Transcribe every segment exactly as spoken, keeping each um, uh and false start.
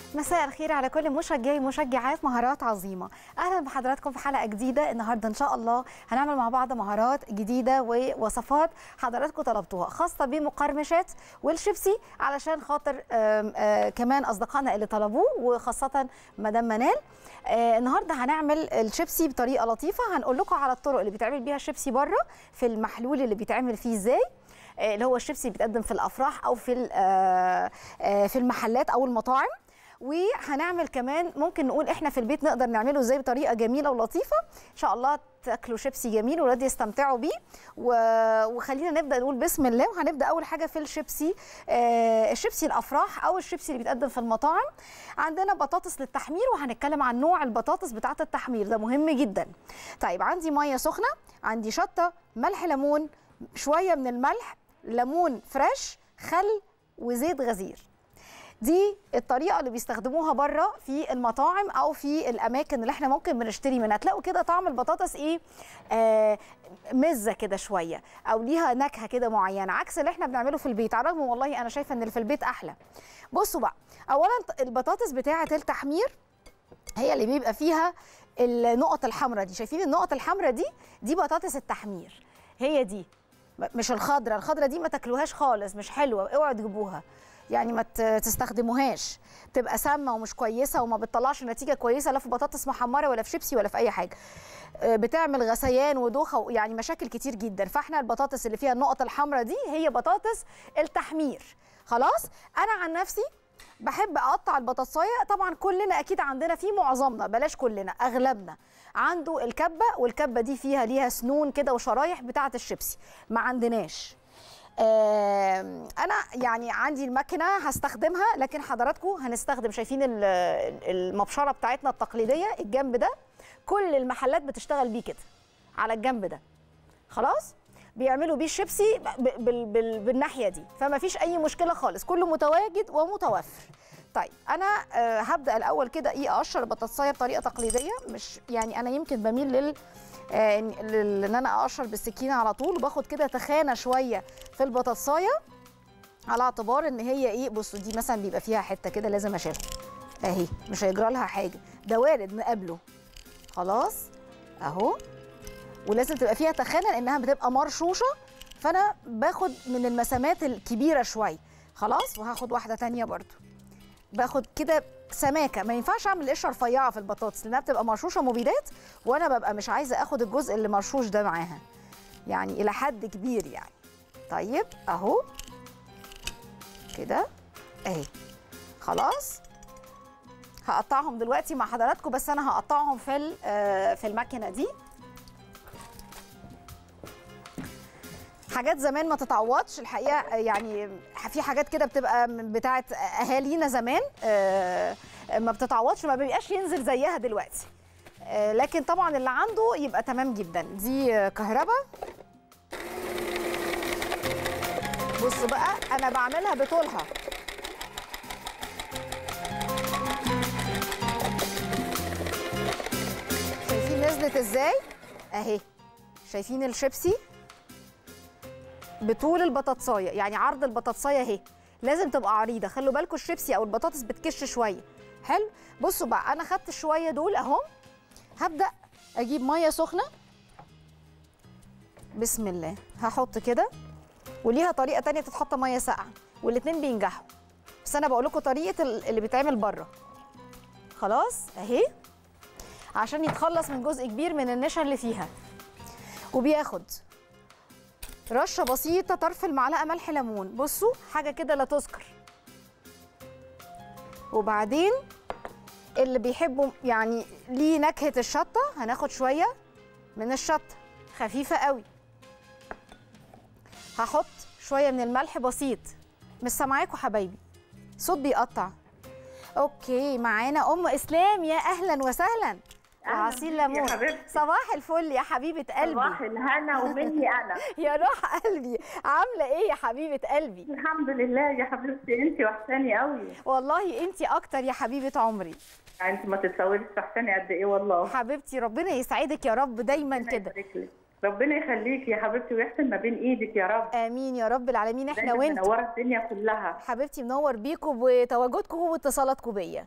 مساء الخير على كل مشجعي ومشجعات مهارات عظيمة. أهلا بحضراتكم في حلقة جديدة. النهاردة إن شاء الله هنعمل مع بعض مهارات جديدة ووصفات حضراتكم طلبتوها خاصة بمقرمشات والشيبسي، علشان خاطر آم آم كمان أصدقائنا اللي طلبوه وخاصة مدام منال. آه النهارده هنعمل الشيبسي بطريقة لطيفة. هنقول لكم على الطرق اللي بيتعمل بيها الشيبسي بره، في المحلول اللي بيتعمل فيه ازاي، اللي هو الشيبسي بيتقدم في الأفراح أو في في المحلات أو المطاعم. وهنعمل كمان ممكن نقول احنا في البيت نقدر نعمله ازاي بطريقه جميله ولطيفه. ان شاء الله تاكلوا شيبسي جميل واولاد يستمتعوا بيه. وخلينا نبدا نقول بسم الله. وهنبدا اول حاجه في الشيبسي، آه الشيبسي الافراح او الشيبسي اللي بيتقدم في المطاعم. عندنا بطاطس للتحمير، وهنتكلم عن نوع البطاطس بتاعه التحمير، ده مهم جدا. طيب عندي ميه سخنه، عندي شطه، ملح، ليمون، شويه من الملح، ليمون فريش، خل، وزيت غزير. دي الطريقه اللي بيستخدموها بره في المطاعم او في الاماكن اللي احنا ممكن بنشتري منها. تلاقوا كده طعم البطاطس ايه، آه مزه كده شويه، او ليها نكهه كده معينه، عكس اللي احنا بنعمله في البيت. على الرغم والله انا شايفه ان اللي في البيت احلى. بصوا بقى، اولا البطاطس بتاعه التحمير هي اللي بيبقى فيها النقط الحمراء دي. شايفين النقط الحمراء دي؟ دي بطاطس التحمير، هي دي، مش الخضره. الخضره دي ما تاكلوهاش خالص، مش حلوه، اوعوا تجيبوها، يعني ما تستخدموهاش، تبقى سامه ومش كويسه وما بتطلعش نتيجه كويسه، لا في بطاطس محمره ولا في شيبسي ولا في اي حاجه. بتعمل غثيان ودوخه، يعني مشاكل كتير جدا. فاحنا البطاطس اللي فيها النقط الحمراء دي هي بطاطس التحمير. خلاص. انا عن نفسي بحب اقطع البطاطسايه. طبعا كلنا اكيد عندنا، في معظمنا، بلاش كلنا، اغلبنا عنده الكبه، والكبه دي فيها ليها سنون كده وشرايح بتاعه الشيبسي. ما عندناش. آه انا يعني عندي الماكينه هستخدمها، لكن حضراتكم هنستخدم، شايفين المبشره بتاعتنا التقليديه الجنب ده، كل المحلات بتشتغل بيه كده على الجنب ده. خلاص، بيعملوا بيه الشيبسي بال بال بالناحيه دي، فما فيش اي مشكله خالص، كله متواجد ومتوفر. طيب انا آه هبدا الاول كده ايه، اقشر البطاطسايه بطريقه تقليديه، مش يعني انا يمكن بميل لل آه ان انا اقشر بالسكينه على طول، وباخد كده تخانه شويه في البطاطسايه، على اعتبار ان هي ايه، بصوا دي مثلا بيبقى فيها حته كده لازم اشيلها اهي، مش هيجرى لها حاجه، ده وارد نقابله. خلاص اهو. ولازم تبقى فيها تخانه لانها بتبقى مرشوشه، فانا باخد من المسامات الكبيره شويه. خلاص. وهاخد واحده ثانيه برده، باخد كده سماكه. ما ينفعش اعمل قشره رفيعه في البطاطس لانها بتبقى مرشوشه مبيدات، وانا ببقى مش عايزه اخد الجزء اللي مرشوش ده معاها، يعني الى حد كبير يعني. طيب اهو كده اهي. خلاص. هقطعهم دلوقتي مع حضراتكم، بس انا هقطعهم في في الماكينه دي. حاجات زمان ما تتعوضش الحقيقه، يعني في حاجات كده بتبقى بتاعه اهالينا زمان ما بتتعوضش، ما بيبقاش ينزل زيها دلوقتي، لكن طبعا اللي عنده يبقى تمام جدا. دي كهرباء. بصوا بقى انا بعملها بطولها. شايفين نزلت ازاي اهي؟ شايفين الشيبسي بطول البطاطسايه، يعني عرض البطاطسايه اهي، لازم تبقى عريضه. خلوا بالكم الشيبسي او البطاطس بتكش شويه. حلو. بصوا بقى انا خدت شويه دول اهو، هبدا اجيب ميه سخنه. بسم الله. هحط كده، وليها طريقه ثانيه تتحط ميه ساقعه، والاثنين بينجحوا، بس انا بقول لكم طريقه اللي بيتعمل بره. خلاص اهي، عشان يتخلص من جزء كبير من النشا اللي فيها. وبياخد رشه بسيطه، طرف المعلقه ملح ليمون، بصوا حاجه كده لا تذكر. وبعدين اللي بيحبوا يعني ليه نكهه الشطه، هناخد شويه من الشطه خفيفه قوي. هحط شويه من الملح بسيط. مش سامعاكوا حبايبي، صوت بيقطع. اوكي. معانا ام اسلام، يا اهلا وسهلا. وعصير ليمون. صباح الفل يا حبيبه قلبي. صباح الهنا ومني انا. يا روح قلبي، عامله ايه يا حبيبه قلبي؟ الحمد لله يا حبيبتي، انت وحشاني قوي. والله انت اكتر يا حبيبه عمري. انت ما تتصوريش وحشاني قد ايه والله. حبيبتي ربنا يسعدك يا رب دايما كده. ربنا يخليكي يا حبيبتي ويحسن ما بين ايدك يا رب. امين يا رب العالمين. احنا وانت منوره الدنيا كلها. حبيبتي منور بيكم وتواجدكم واتصالاتكم بيا.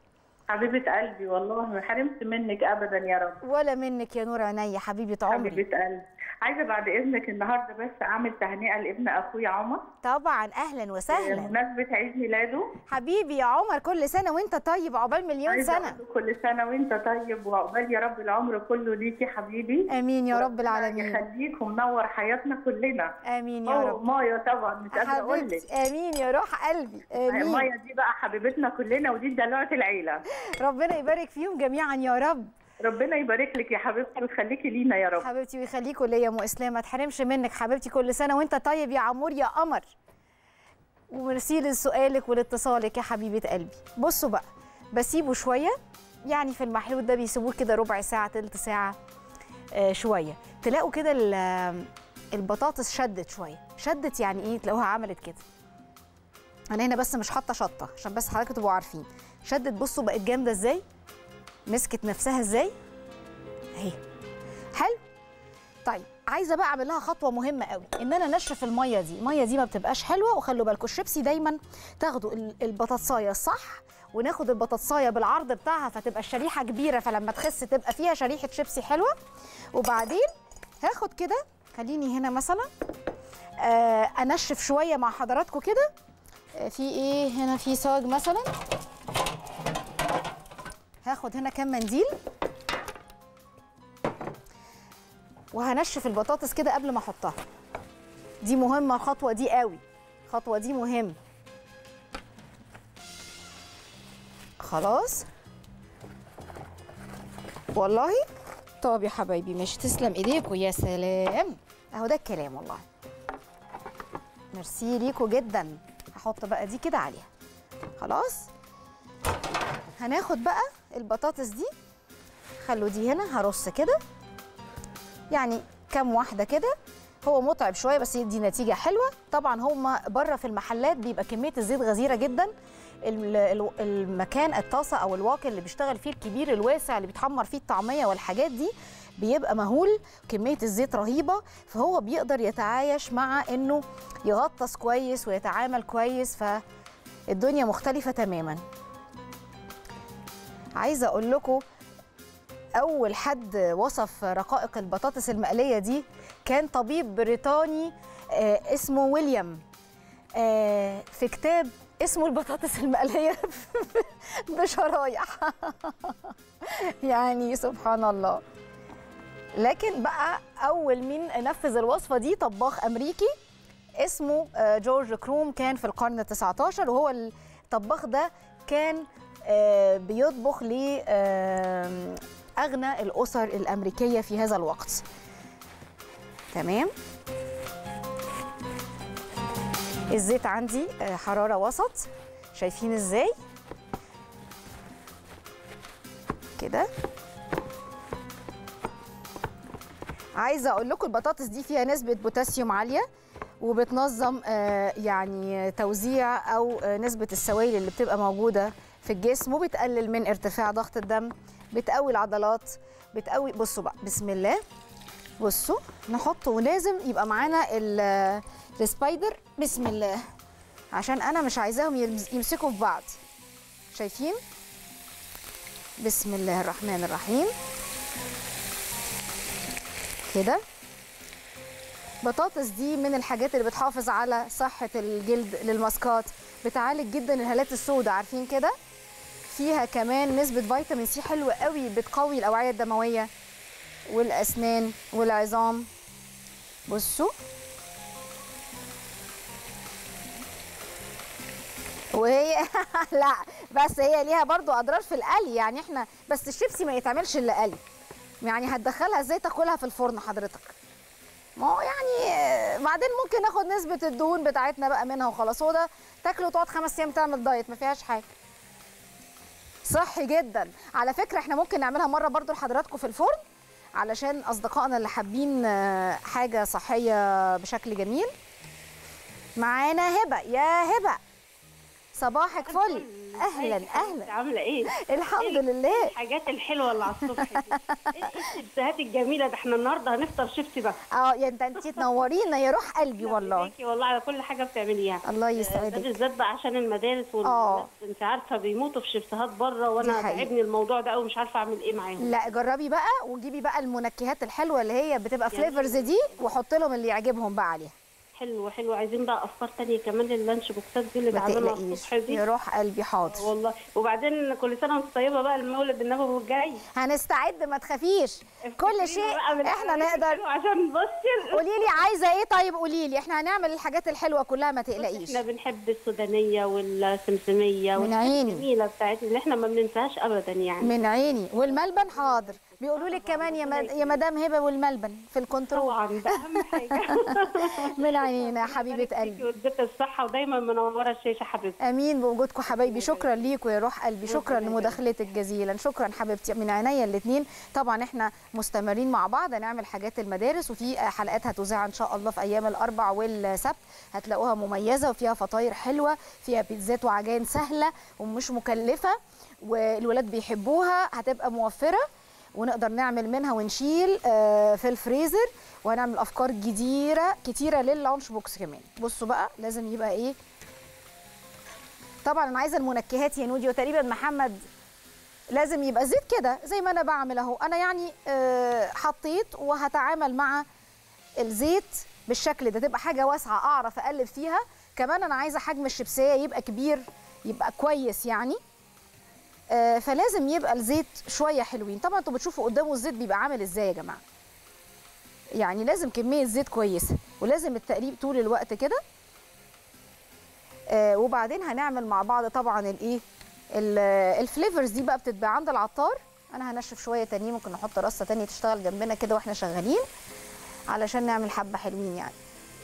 حبيبة قلبي، والله ما حرمت منك ابدا يا رب. ولا منك يا نور عينيا حبيبه عمري. حبيبة قلبي، عايزة بعد اذنك النهارده بس اعمل تهنئة لابن اخويا عمر. طبعا اهلا وسهلا. بمناسبة عيد ميلاده. حبيبي يا عمر، كل سنه وانت طيب، عقبال مليون سنه. عايزة كل سنة وانت طيب، وعقبال يا رب العمر كله ليكي حبيبي. امين يا رب العالمين. يخليك ومنور حياتنا كلنا. امين يا رب. مايا طبعا مش قادرة اقول لك. امين يا روح قلبي. امين. مايا دي بقى حبيبتنا كلنا، ودي دلوعة العيلة. ربنا يبارك فيهم جميعا يا رب. ربنا يبارك لك يا حبيبتي ويخليكي لينا يا رب. حبيبتي ويخليكوا ليا يا ام اسلام، ما تحرمش منك حبيبتي، كل سنه وانت طيب يا عمور يا قمر. وميرسي لسؤالك ولاتصالك يا حبيبه قلبي. بصوا بقى، بسيبه شويه، يعني في المحلول ده بيسيبوه كده ربع ساعه تلت ساعه آه شويه، تلاقوا كده البطاطس شدت شويه. شدت يعني ايه؟ تلاقوها عملت كده. انا هنا بس مش حاطه شطه عشان بس حضراتكم تبقوا عارفين. شدت، بصوا بقت جامده ازاي، مسكت نفسها ازاي اهي. حلو. طيب عايزه بقى اعمل لها خطوه مهمه قوي، ان انا انشف الميه دي. الميه دي ما بتبقاش حلوه، وخلوا بالكم الشيبسي دايما تاخدوا البطاطسايه الصح، وناخد البطاطسايه بالعرض بتاعها فتبقى الشريحه كبيره، فلما تخس تبقى فيها شريحه شيبسي حلوه. وبعدين هاخد كده، خليني هنا مثلا آه انشف شويه مع حضراتكم كده. آه في ايه هنا؟ في صاج مثلا، هاخد هنا كام منديل وهنشف البطاطس كده قبل ما احطها. دي مهمه الخطوه دي قوي، الخطوه دي مهمه. خلاص والله. طب يا حبايبي ماشي، تسلم ايديكوا، يا سلام، اهو ده الكلام والله. ميرسي ليكوا جدا. هحط بقى دي كده عليها. خلاص هناخد بقى البطاطس دي، خلوا دي هنا، هرص كده يعني كام واحده كده. هو متعب شويه بس يدي نتيجه حلوه. طبعا هما بره في المحلات بيبقى كميه الزيت غزيره جدا. المكان الطاسه او الواقي اللي بيشتغل فيه الكبير الواسع اللي بيتحمر فيه الطعميه والحاجات دي بيبقى مهول، كميه الزيت رهيبه، فهو بيقدر يتعايش مع انه يغطس كويس ويتعامل كويس، فالدنيا مختلفه تماما. عايزه اقول لكم اول حد وصف رقائق البطاطس المقليه دي كان طبيب بريطاني آه اسمه ويليام، آه في كتاب اسمه البطاطس المقليه بشرايح. يعني سبحان الله. لكن بقى اول مين نفذ الوصفه دي طباخ امريكي اسمه آه جورج كروم، كان في القرن التاسع عشر، وهو الطباخ ده كان آه بيطبخ ل آه أغنى الأسر الأمريكية في هذا الوقت. تمام. الزيت عندي حرارة وسط، شايفين ازاي كده. عايزة أقول لكم البطاطس دي فيها نسبة بوتاسيوم عالية، وبتنظم يعني توزيع أو نسبة السوائل اللي بتبقى موجودة في الجسم، وبتقلل من ارتفاع ضغط الدم، بتقوي العضلات، بتقوي. بصوا بقى بسم الله، بصوا نحط، ولازم يبقى معانا السبايدر بسم الله عشان انا مش عايزاهم يمسكوا في بعض. شايفين؟ بسم الله الرحمن الرحيم كده. بطاطس دي من الحاجات اللي بتحافظ على صحة الجلد للماسكات، بتعالج جدا الهالات السوداء، عارفين كده؟ فيها كمان نسبة فيتامين سي حلوة قوي، بتقوي الأوعية الدموية والأسنان والعظام. بصوا وهي لا بس هي ليها برضو أضرار في القلي، يعني احنا بس الشيبسي ما يتعملش إلا قلي، يعني هتدخلها ازاي تاكلها في الفرن حضرتك؟ ما هو يعني بعدين ممكن ناخد نسبة الدهون بتاعتنا بقى منها وخلاص. هو ده تاكله وتقعد خمس أيام تعمل دايت، ما فيهاش حاجة، صحي جدا. على فكرة احنا ممكن نعملها مرة برضو لحضراتكم في الفرن علشان أصدقائنا اللي حابين حاجة صحية بشكل جميل. معانا هبة. يا هبة صباحك فل. اهلا اهلا. عامله ايه؟ الحمد لله. الحاجات الحلوه اللي على الصبح دي، ايه الشيبسيهات الجميله ده؟ احنا النهارده هنفطر شيبسي بس. اه يا انت انت تنورينا يا روح قلبي والله. والله على كل حاجه بتعمليها. الله يسعدك. ده بالذات بقى عشان المدارس والناس انت عارفه بيموتوا في شيبسيهات بره، وانا تعبني الموضوع ده قوي، مش عارفه اعمل ايه معاهم. لا جربي بقى وجيبي بقى المنكهات الحلوه اللي هي بتبقى فليفرز دي، وحط لهم اللي يعجبهم بقى عليها. حلو حلو. عايزين بقى افكار تانية كمان لللانش بوكسات دي اللي بعملها الصبح دي. يا روح قلبي حاضر والله. وبعدين كل سنه وانت طيبه بقى، المولد النبوي الجاي هنستعد ما تخافيش، كل شيء احنا نقدر. عشان بصي قولي لي عايزه ايه؟ طيب قولي لي، احنا هنعمل الحاجات الحلوه كلها ما تقلقيش. احنا بنحب السودانيه والسمسميه من عيني الجميله بتاعتنا اللي احنا ما بننساهاش ابدا يعني. من عيني. والملبن حاضر، بيقولوا لك كمان يا مد... يا مدام هبه والملبن في الكنترول. طبعا ده اهم حاجه. من عينينا يا حبيبه قلبي، واديك الصحه ودايما منوره الشاشه حبيبتي. امين بوجودكم حبايبي. شكرا ليكم يا روح قلبي، شكرا لمداخلتك جزيلا. شكرا حبيبتي من عينيا الاثنين. طبعا احنا مستمرين مع بعض هنعمل حاجات المدارس، وفي حلقات هتذاع ان شاء الله في ايام الاربع والسبت، هتلاقوها مميزه وفيها فطاير حلوه، فيها بيتزات وعجائن سهله ومش مكلفه والولاد بيحبوها، هتبقى موفره ونقدر نعمل منها ونشيل في الفريزر، وهنعمل افكار جديده كتيره لللانش بوكس كمان. بصوا بقى لازم يبقى ايه. طبعا انا عايزه المنكهات يا نودي وتقريبا محمد، لازم يبقى زيت كده زي ما انا بعمل اهو. انا يعني حطيت وهتعامل مع الزيت بالشكل ده، تبقى حاجه واسعه اعرف اقلب فيها. كمان انا عايزه حجم الشيبسيه يبقى كبير، يبقى كويس يعني، فلازم يبقى الزيت شويه حلوين. طبعا انتوا بتشوفوا قدامه الزيت بيبقى عامل ازاي يا جماعه، يعني لازم كميه زيت كويسه، ولازم التقليب طول الوقت كده. آه وبعدين هنعمل مع بعض طبعا الايه الفليفرز دي بقى بتتباع عند العطار. انا هنشف شويه تانيين، ممكن نحط رصه تانية تشتغل جنبنا كده واحنا شغالين علشان نعمل حبه حلوين يعني.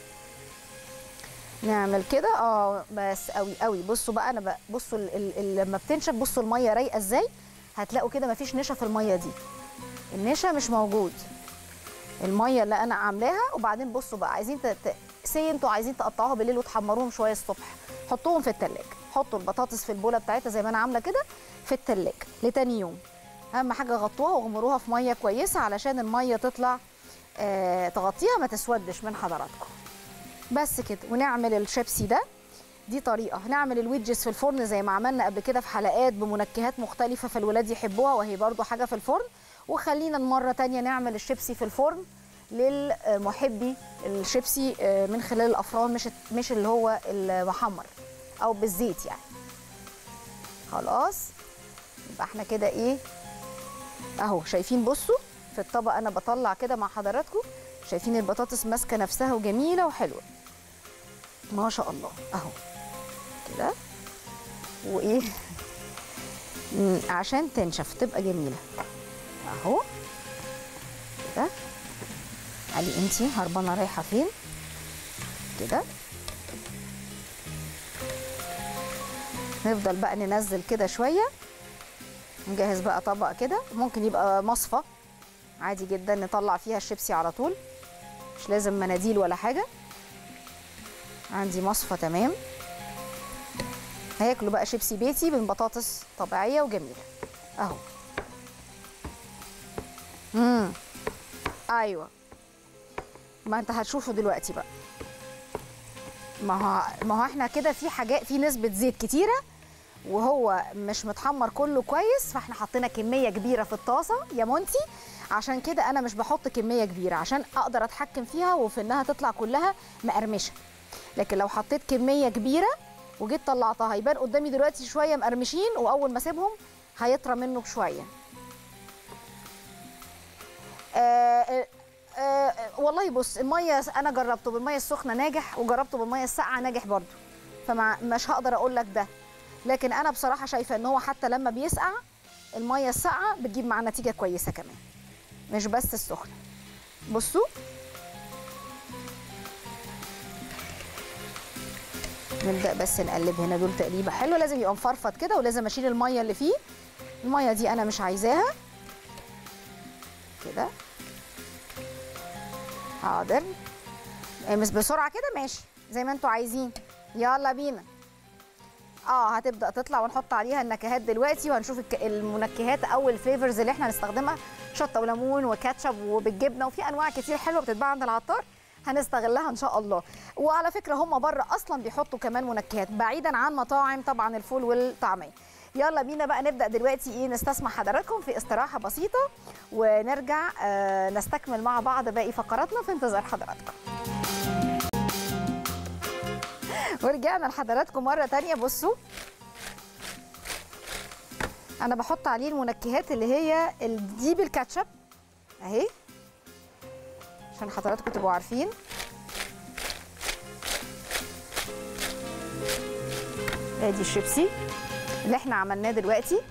نعمل كده اه بس قوي قوي. بصوا بقى انا بقى بصوا ال ال لما بتنشف، بصوا الميه رايقه ازاي، هتلاقوا كده مفيش نشا في الميه دي، النشا مش موجود، الميه اللي انا عاملاها. وبعدين بصوا بقى عايزين سي انتوا عايزين تقطعوها بالليل وتحمروهم شويه الصبح، حطوهم في التلاجة. حطوا البطاطس في البوله بتاعتها زي ما انا عامله كده في التلاجة لتاني يوم. اهم حاجه غطوها واغمروها في ميه كويسه علشان الميه تطلع آه تغطيها ما تسودش من حضراتكم. بس كده. ونعمل الشيبسي ده، دي طريقه. هنعمل الويدجز في الفرن زي ما عملنا قبل كده في حلقات بمنكهات مختلفه فالولاد يحبوها، وهي برضو حاجه في الفرن. وخلينا المره تانية نعمل الشيبسي في الفرن للمحبي الشيبسي من خلال الافران، مش مش اللي هو المحمر او بالزيت يعني. خلاص يبقى احنا كده ايه اهو شايفين. بصوا في الطبق انا بطلع كده مع حضراتكم، شايفين البطاطس ماسكه نفسها وجميله وحلوه ما شاء الله اهو كده. وايه عشان تنشف تبقى جميله اهو كده. علي انتي هربانه رايحه فين كده. نفضل بقى ننزل كده شويه. نجهز بقى طبق كده، ممكن يبقى مصفى عادي جدا نطلع فيها الشيبسي على طول، مش لازم مناديل ولا حاجه. عندي مصفى تمام. هياكلوا بقى شيبسي بيتي من بطاطس طبيعيه وجميله اهو. امم ايوه ما انت هتشوفوا دلوقتي بقى. ما هو ما هو احنا كده في حاجات في نسبه زيت كتيره وهو مش متحمر كله كويس، فاحنا حطينا كميه كبيره في الطاسه يا مونتي. عشان كده انا مش بحط كميه كبيره عشان اقدر اتحكم فيها وفي انها تطلع كلها مقرمشه. لكن لو حطيت كميه كبيره وجيت طلعتها هيبان قدامي دلوقتي شويه مقرمشين، واول ما اسيبهم هيطرى منه بشويه. آه آه والله بص، الميه انا جربته بالميه السخنه ناجح، وجربته بالميه الساقعه ناجح برضو، فمش هقدر اقول لك ده. لكن انا بصراحه شايفه ان هو حتى لما بيسقع الميه الساقعه بتجيب معاه نتيجه كويسه كمان، مش بس السخنه. بصوا نبدا بس نقلب هنا دول تقليبه حلوه. لازم يبقى مفرفط كده، ولازم اشيل الميه اللي فيه. الميه دي انا مش عايزاها كده. حاضر مش بسرعه كده، ماشي زي ما انتوا عايزين. يلا بينا اه هتبدا تطلع، ونحط عليها النكهات دلوقتي، وهنشوف المنكهات او الفليفرز اللي احنا هنستخدمها، شطه وليمون وكاتشب وبالجبنه، وفي انواع كتير حلوه بتتباع عند العطار هنستغلها ان شاء الله. وعلى فكره هم بره اصلا بيحطوا كمان منكهات بعيدا عن مطاعم طبعا الفول والطعميه. يلا بينا بقى نبدا دلوقتي ايه، نستسمح حضراتكم في استراحه بسيطه ونرجع آه نستكمل مع بعض باقي فقراتنا في انتظار حضراتكم. ورجعنا لحضراتكم مره ثانيه. بصوا انا بحط عليه المنكهات اللي هي دي بالكاتشب اهي عشان حضراتكم تبقوا عارفين. ادي الشيبسي اللي احنا عملناه دلوقتي.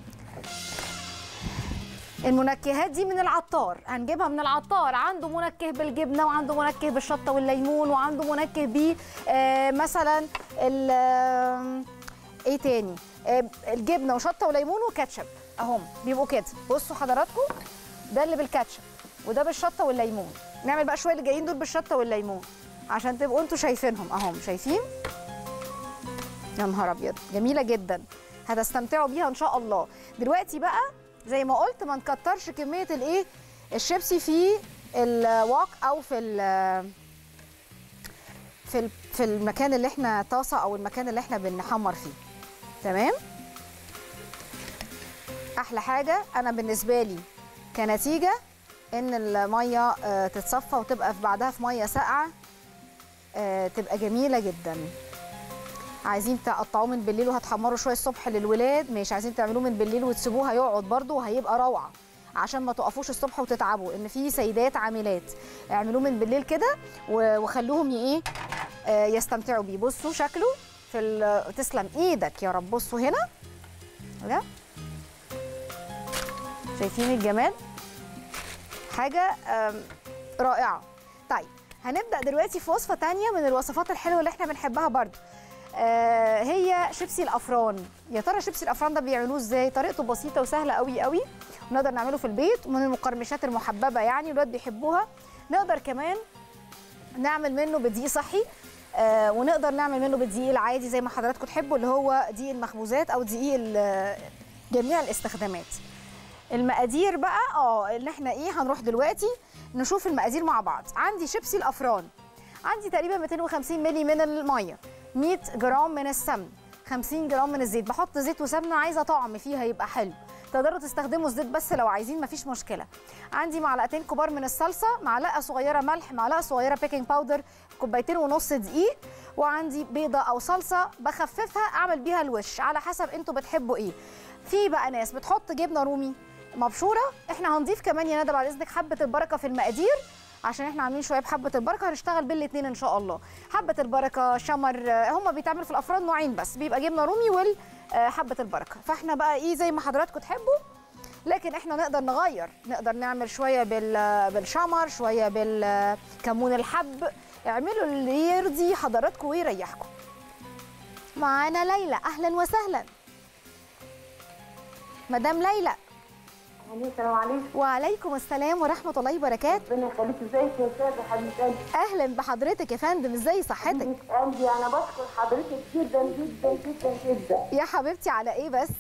المنكهات دي من العطار، هنجيبها من العطار، عنده منكه بالجبنه وعنده منكه بالشطه والليمون وعنده منكه ب آه مثلا ايه تاني آه الجبنه وشطه وليمون وكاتشب اهم بيبقوا كده. بصوا حضراتكم ده اللي بالكاتشب وده بالشطه والليمون. نعمل بقى شويه اللي جايين دول بالشطه والليمون عشان تبقوا انتوا شايفينهم اهم. شايفين؟ يا نهار ابيض جميله جدا، هتستمتعوا بيها ان شاء الله. دلوقتي بقى زي ما قلت ما نكترش كميه الايه الشيبسي في الواك او في ال في في المكان اللي احنا طاسه او المكان اللي احنا بنحمر فيه. تمام. احلى حاجه انا بالنسبه لي كنتيجه ان الميه تتصفى وتبقى في بعدها في ميه ساقعه تبقى جميله جدا. عايزين تقطعوه من بالليل وهتحمروا شويه الصبح للولاد ماشي، عايزين تعملوه من بالليل وتسيبوه هيقعد برده وهيبقى روعه عشان ما تقفوش الصبح وتتعبوا. ان في سيدات عاملات اعملوه من بالليل كده وخلوهم ايه يستمتعوا بيه. بصوا شكله في تسلم ايدك يا رب. بصوا هنا ده شايفين الجمال، حاجه رائعه. طيب هنبدا دلوقتي في وصفه ثانيه من الوصفات الحلوه اللي احنا بنحبها برده، آه هي شيبسي الافران. يا ترى شيبسي الافران ده بيعملوه ازاي؟ طريقته بسيطه وسهله قوي قوي، ونقدر نعمله في البيت ومن المقرمشات المحببه يعني الولاد بيحبوها. نقدر كمان نعمل منه بدقيق صحي، آه ونقدر نعمل منه بالدقيق العادي زي ما حضراتكم تحبوا اللي هو دقيق المخبوزات او دقيق جميع الاستخدامات. المقادير بقى اه اللي احنا ايه هنروح دلوقتي نشوف المقادير مع بعض. عندي شيبسي الافران، عندي تقريبا مئتين وخمسين مللي من الميه، مئة جرام من السمن، خمسين جرام من الزيت. بحط زيت وسمنه عايزه طعم فيها يبقى حلو، تقدروا تستخدموا الزيت بس لو عايزين مفيش مشكله. عندي معلقتين كبار من الصلصه، معلقه صغيره ملح، معلقه صغيره بيكنج باودر، كوبايتين ونص دقيق، وعندي بيضه او صلصه بخففها اعمل بيها الوش على حسب انتوا بتحبوا ايه. في بقى ناس بتحط جبنه رومي مبشوره، احنا هنضيف كمان يا ندى بعد اذنك حبه البركه في المقادير عشان احنا عاملين شويه بحبه البركه، هنشتغل بالاثنين ان شاء الله. حبه البركه شمر، هم بيتعملوا في الافران نوعين بس، بيبقى جبنه رومي وحبه البركه، فاحنا بقى ايه زي ما حضراتكم تحبوا، لكن احنا نقدر نغير، نقدر نعمل شويه بالشمر، شويه بالكمون الحب، اعملوا اللي يرضي حضراتكم ويريحكم. معانا ليلى، اهلا وسهلا مدام ليلى. السلام عليكم. وعليكم السلام ورحمه الله وبركاته. ربنا يخليك. ازيك يا استاذه حبيبتي؟ اهلا بحضرتك يا فندم، ازاي صحتك؟ قلبي انا بشكر حضرتك جدا جدا جدا جدا يا حبيبتي. على ايه بس؟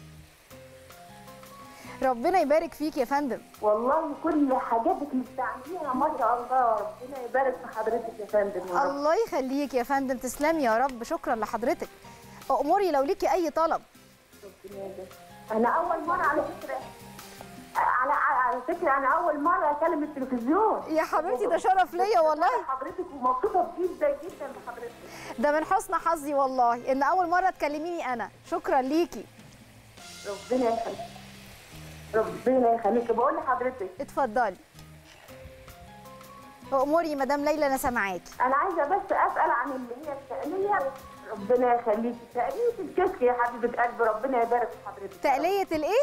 ربنا يبارك فيك يا فندم. والله كل حاجاتك اللي بتعمليها ما شاء الله، ربنا يبارك في حضرتك يا فندم. يا الله يخليك يا فندم، تسلمي يا رب، شكرا لحضرتك. اموري لو ليكي اي طلب. انا اول مره على فكره على على فكره انا اول مره اكلم التلفزيون يا حبيبتي، ده شرف ليا والله حضرتك، ومبسوطه جدا جدا بحضرتك. ده من حسن حظي والله ان اول مره تكلميني انا، شكرا ليكي. ربنا يخليك ربنا يخليك. بقول لحضرتك اتفضلي اموري مدام ليلى، انا سامعاكي. انا عايزه بس اسال عن اللي هي التقليه. ربنا يخليكي. تقليه الكشك يا حبيبه قلبي، ربنا يبارك في حضرتك. تقليه الايه؟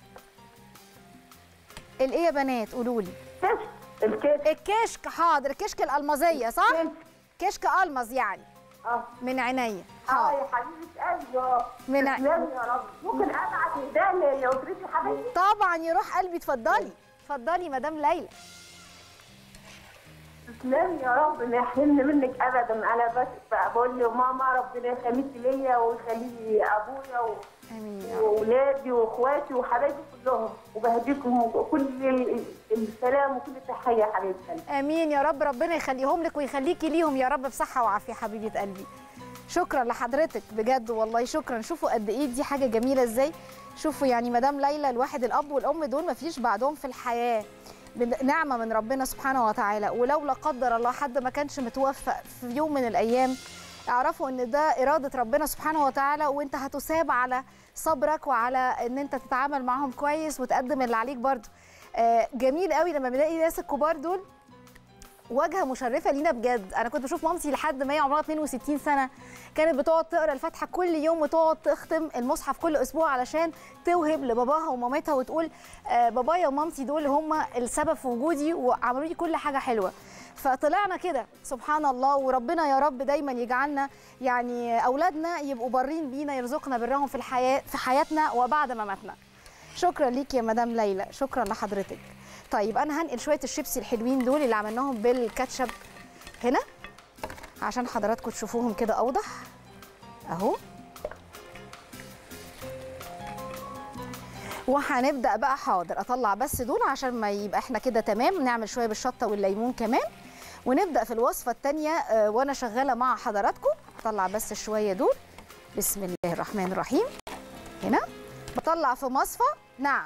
الايه يا بنات قولوا لي؟ كشك. الكشك. الكشك، حاضر. الكشك الالمازيه صح؟ كشك. كشك الماز يعني. اه من عينيا. اه يا حبيبه قلبي. اه من ع... يا رب. ممكن ابعت هدايا لاسرتي حبيبتي؟ طبعا يروح قلبي. اتفضلي اتفضلي مدام ليلى. تسلمي يا رب، ما يحرمني منك ابدا. انا بس بقول له ماما ربنا يخليكي ليا ويخلي ابويا و... واولادي واخواتي وحبايبي كلهم، وبهديكم كل السلام وكل التحيه يا حبيبتي. امين يا رب، ربنا يخليهم لك ويخليكي ليهم يا رب بصحه وعافيه حبيبه قلبي. شكرا لحضرتك بجد والله، شكرا. شوفوا قد ايه دي حاجه جميله ازاي. شوفوا يعني مدام ليلى، الواحد الاب والام دول ما فيش بعدهم في الحياه، نعمه من ربنا سبحانه وتعالى. ولو لا قدر الله حد ما كانش متوفق في يوم من الايام، اعرفوا ان ده اراده ربنا سبحانه وتعالى، وانت هتثاب على صبرك وعلى ان انت تتعامل معهم كويس وتقدم اللي عليك برضه. آه جميل قوي لما بنلاقي ناس الكبار دول واجهه مشرفه لينا بجد. انا كنت بشوف مامتي لحد ما هي عمرها اتنين وستين سنه كانت بتقعد تقرا الفاتحه كل يوم وتقعد تختم المصحف كل اسبوع علشان توهب لباباها ومامتها وتقول آه بابايا ومامتي دول هم السبب في وجودي وعملوا لي كل حاجه حلوه. فطلعنا كده سبحان الله، وربنا يا رب دايما يجعلنا يعني اولادنا يبقوا بارين بينا، يرزقنا برهم في الحياه في حياتنا وبعد مماتنا. شكرا ليك يا مدام ليلى، شكرا لحضرتك. طيب انا هنقل شويه الشيبسي الحلوين دول اللي عملناهم بالكاتشب هنا عشان حضراتكم تشوفوهم كده اوضح اهو. وهنبدا بقى، حاضر اطلع بس دول عشان ما يبقى احنا كده تمام. نعمل شويه بالشطه والليمون كمان ونبدا في الوصفه الثانيه. آه وانا شغاله مع حضراتكم اطلع بس شويه دول. بسم الله الرحمن الرحيم. هنا بطلع في مصفى. نعم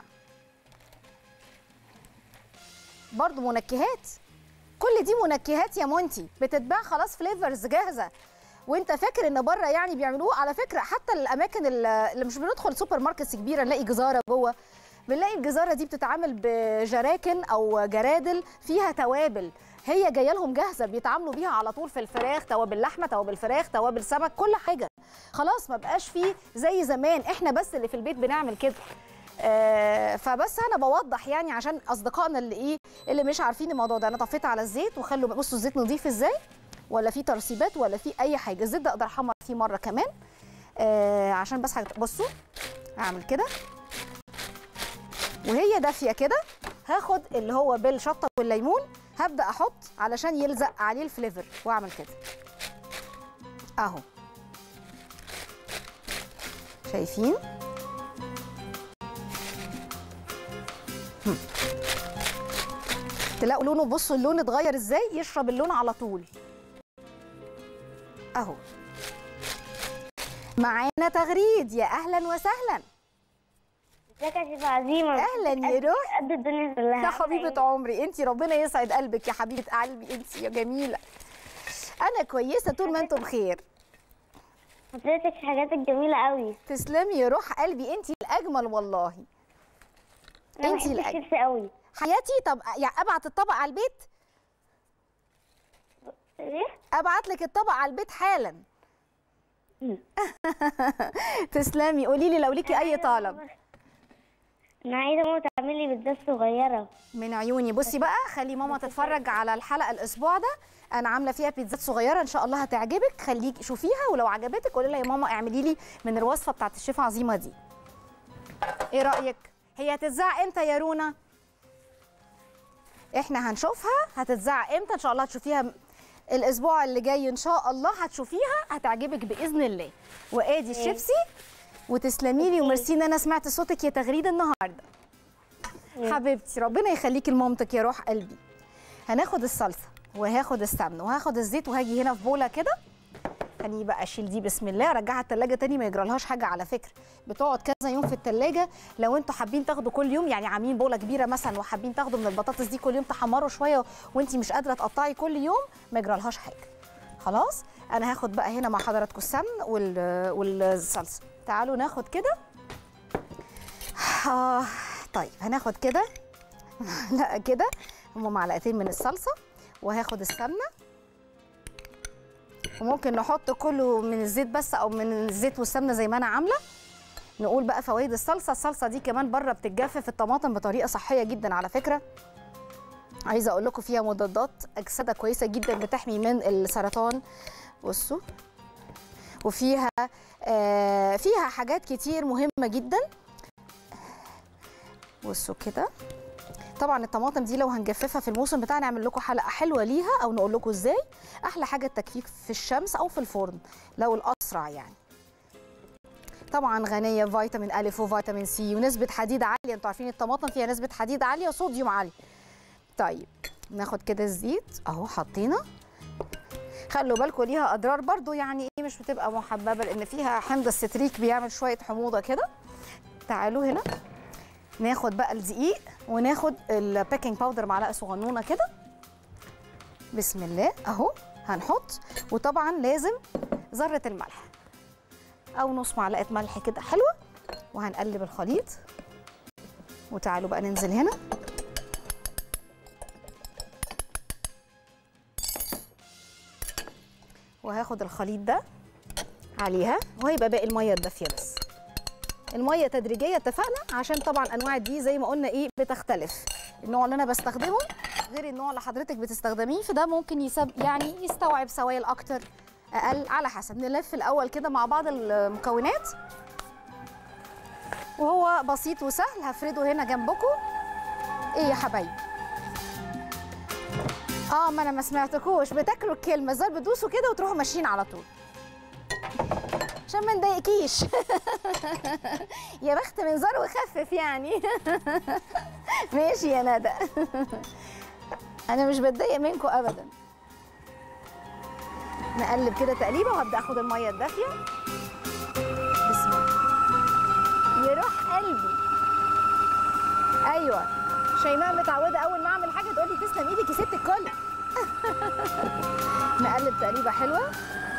برضو منكهات، كل دي منكهات يا مونتي بتتباع خلاص فليفرز جاهزه، وانت فاكر ان بره يعني بيعملوه. على فكره حتى الاماكن اللي مش بندخل سوبر ماركتس كبيره نلاقي جزاره جوه، بنلاقي الجزاره دي بتتعامل بجراكن او جرادل فيها توابل، هي جايه لهم جاهزه بيتعاملوا بيها على طول في الفراخ، توابل لحمه، توابل فراخ، توابل سمك، كل حاجه. خلاص ما بقاش فيه زي زمان احنا بس اللي في البيت بنعمل كده. آه فبس انا بوضح يعني عشان اصدقائنا اللي ايه اللي مش عارفين الموضوع ده. انا طفيت على الزيت وخلوا بصوا الزيت نظيف ازاي، ولا في ترسيبات ولا في اي حاجه. الزيت ده اقدر احمر فيه مره كمان آه عشان بس حاجة. بصوا هعمل كده وهي دافيه كده، هاخد اللي هو بالشطه والليمون هبدا احط علشان يلزق عليه الفليفر، واعمل كده اهو. شايفين؟ تلاقوا لونه، بصوا اللون اتغير ازاي، يشرب اللون على طول اهو. معانا تغريد، يا اهلا وسهلا. ازيك يا شيف عزيمه؟ اهلا يا روح، قد الدنيا كلها يا حبيبه عمري. انتي ربنا يسعد قلبك يا حبيبه قلبي، انتي يا جميله. انا كويسه طول ما انتم بخير. حضرتك حاجاتك جميله قوي. تسلمي يا روح قلبي، انتي الاجمل والله. انتي الاجمل. الشيبسي قوي حياتي. طب يعني ابعت الطبق على البيت؟ ايه؟ ابعت لك الطبق على البيت حالا. تسلمي. قولي لي لو ليكي اي طلب. انا عايزه ماما تعمل لي بيتزا صغيره. من عيوني. بصي بقى، خلي ماما تتفرج على الحلقه الاسبوع ده، انا عامله فيها بيتزات صغيره ان شاء الله هتعجبك. خليكي شوفيها ولو عجبتك قولي لها يا ماما اعملي لي من الوصفه بتاعت الشيف عظيمه دي. ايه رايك؟ هي هتتذاع امتى يا رونا؟ احنا هنشوفها هتتذاع امتى ان شاء الله. هتشوفيها الاسبوع اللي جاي ان شاء الله، هتشوفيها هتعجبك باذن الله. وادي الشيبسي. وتسلمي لي وميرسي ان انا سمعت صوتك يا تغريده النهارده. حبيبتي ربنا يخليكي لمامتك يا روح قلبي. هناخد الصلصه وهاخد السمن وهاخد الزيت وهاجي هنا في بوله كده. خليني بقى اشيل دي بسم الله، ارجعها التلاجة تاني، ما يجرالهاش حاجه على فكره، بتقعد كذا يوم في التلاجة. لو انتوا حابين تاخدوا كل يوم، يعني عاملين بوله كبيره مثلا وحابين تاخدوا من البطاطس دي كل يوم تحمروا شويه وانتي مش قادره تقطعي كل يوم، ما يجرالهاش حاجه. خلاص انا هاخد بقى هنا مع حضراتكم السمن والصلصه. تعالوا ناخد كده. آه طيب هناخد كده لا كده هم معلقتين من الصلصه، وهاخد السمنه، وممكن نحط كله من الزيت بس او من الزيت والسمنه زي ما انا عامله. نقول بقى فوائد الصلصه. الصلصه دي كمان بره بتتجفف الطماطم بطريقه صحيه جدا على فكره. عايزه اقول لكم فيها مضادات اكسده كويسه جدا بتحمي من السرطان. بصوا، وفيها آه فيها حاجات كتير مهمه جدا. بصوا كده طبعا الطماطم دي لو هنجففها في الموسم بتاعنا نعمل لكم حلقه حلوه ليها، او نقول لكم ازاي. احلى حاجه التجفيف في الشمس او في الفرن لو الاسرع يعني. طبعا غنيه بفيتامين أ وفيتامين سي ونسبه حديد عاليه، انتوا عارفين الطماطم فيها نسبه حديد عاليه وصوديوم عالي. طيب ناخد كده الزيت اهو حطينا. خلوا بالكم ليها اضرار برضو، يعني ايه مش بتبقى محببه لان فيها حمض الستريك بيعمل شويه حموضه كده. تعالوا هنا ناخد بقى الدقيق وناخد البيكنج باودر معلقه صغنونه كده. بسم الله اهو هنحط، وطبعا لازم ذره الملح او نص معلقه ملح كده حلوه، وهنقلب الخليط. وتعالوا بقى ننزل هنا وهاخد الخليط ده عليها، وهيبقى باقي الميه الدافيه بس. الميه تدريجيه اتفقنا، عشان طبعا انواع دي زي ما قلنا ايه بتختلف. النوع اللي انا بستخدمه غير النوع اللي حضرتك بتستخدميه، فده ممكن يسب يعني يستوعب سوائل اكتر اقل على حسب. نلف الاول كده مع بعض المكونات، وهو بسيط وسهل. هفرده هنا جنبكم. ايه يا حبايبي؟ اه ما انا ما سمعتكوش بتاكلوا الكلمه زي بتدوسوا كده وتروحوا ماشيين على طول عشان ما نضايقكيش. يا بخت من زار وخفف يعني. ماشي يا ندى. انا مش بتضايق منكم ابدا. نقلب كده تقليبه، وهبدا اخد الميه الدافيه. بسم الله. يروح قلبي. ايوه شيماء متعوده اول ما اعمل حاجه تقول لي تسلم ايدك يا ست الكل. نقلب تقليبه حلوه.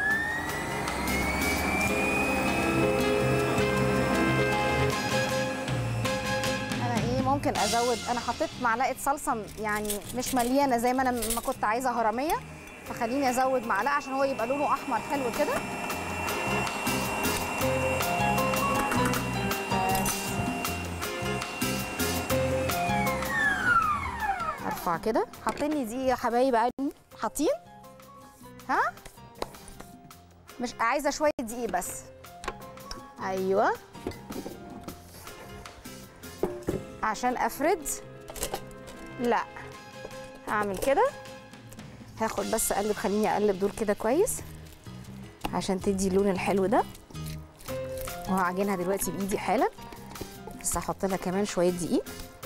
انا ايه ممكن ازود، انا حطيت معلقه صلصه يعني مش مليانه زي ما انا ما كنت عايزه هرميه، فخليني ازود معلقه عشان هو يبقى لونه احمر حلو كده. ارفع كده. حاطين لي دي يا حبايبي حاطين؟ ها؟ مش عايزه شويه دقيق بس. ايوه عشان افرد. لا هعمل كده. هاخد بس اقلب، خليني اقلب دول كده كويس عشان تدي اللون الحلو ده. وهعجنها دلوقتي بايدي حالا، بس هحط لها كمان شويه دقيق.